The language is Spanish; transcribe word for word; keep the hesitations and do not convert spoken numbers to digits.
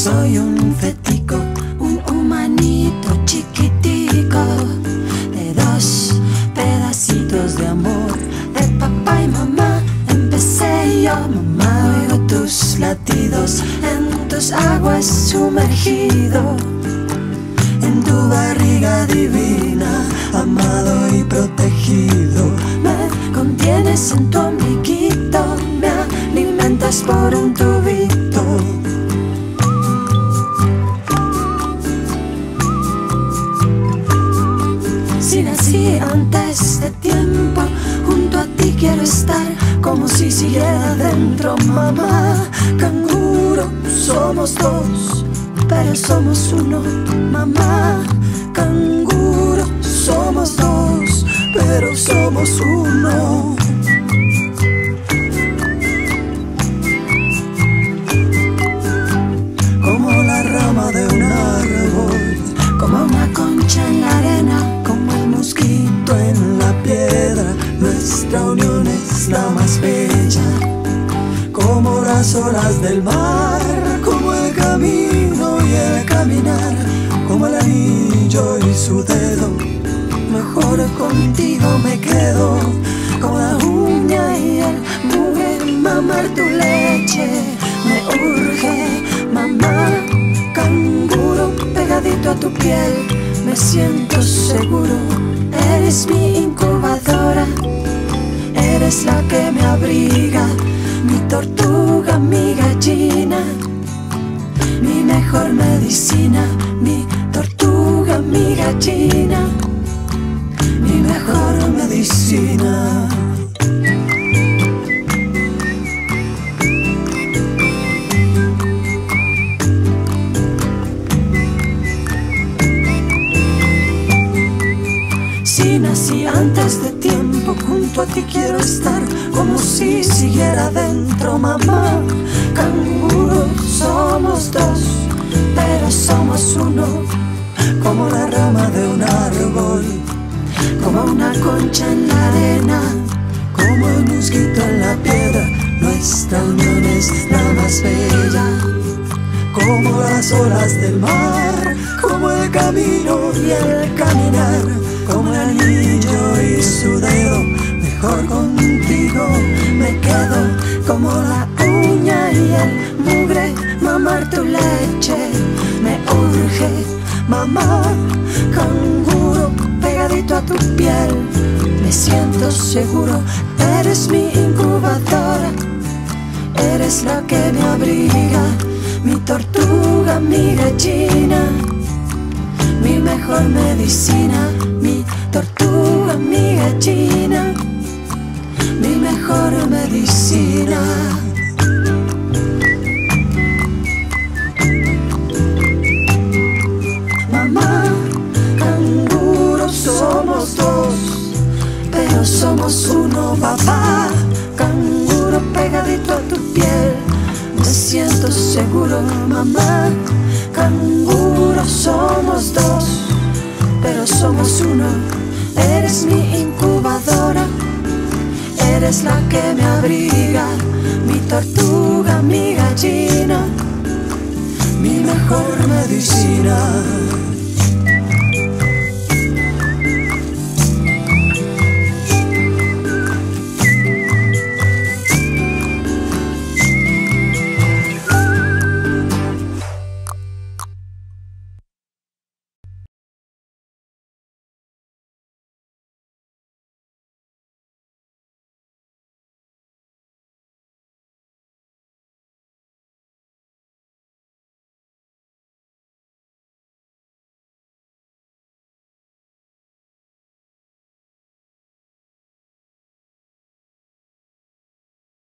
Soy un fetico, un humanito chiquitico, de dos pedacitos de amor, de papá y mamá. Empecé yo, mamá, oigo tus latidos, en tus aguas sumergido, en tu barriga divina, amado y protegido. Me contienes en tu ombliguito, me alimentas por un tubito. Si nací antes de tiempo, junto a ti quiero estar, como si siguiera dentro, mamá. Canguro, somos dos, pero somos uno, mamá. Canguro, somos dos, pero somos uno. Como la rama de un árbol, como una concha en la arena, como el mosquito en la piedra, nuestra unión es la más bella. Como las olas del mar, como el camino y el caminar, como el anillo y su dedo, mejor contigo me quedo. Como la uña y el mugre, mamar tu leche me urge, mamá. Canguro, pegadito a tu piel, me siento seguro. Eres mi incubadora, eres la que me abriga, mi tortuga, mi gallina, mi mejor medicina. Mi tortuga, mi gallina, mi mejor medicina. Si nací antes de tiempo, junto a ti quiero estar, como si siguiera dentro, mamá. Canguro, somos dos, pero somos uno. Como la rama de un árbol, como una concha en la arena, como el mosquito en la piedra, nuestra unión es la más bella. Como las olas del mar, como el camino y el caminar, como el anillo y su dedo, mejor contigo me quedo. Como la uña y el mugre, mamar tu leche me urge, mamá. Canguro, pegadito a tu piel, me siento seguro. Eres mi incubadora, eres la que me abriga, mi tortuga, mi gallina, mi mejor medicina. Mi tortuga, mi gallina, mi mejor medicina. Mamá, canguro, somos dos, pero somos uno, papá. Canguro, pegadito a tu piel, me siento seguro, mamá. Canguro, somos dos, pero somos uno. Eres mi incubadora, eres la que me abriga, mi tortuga, mi gallina, mi mejor medicina.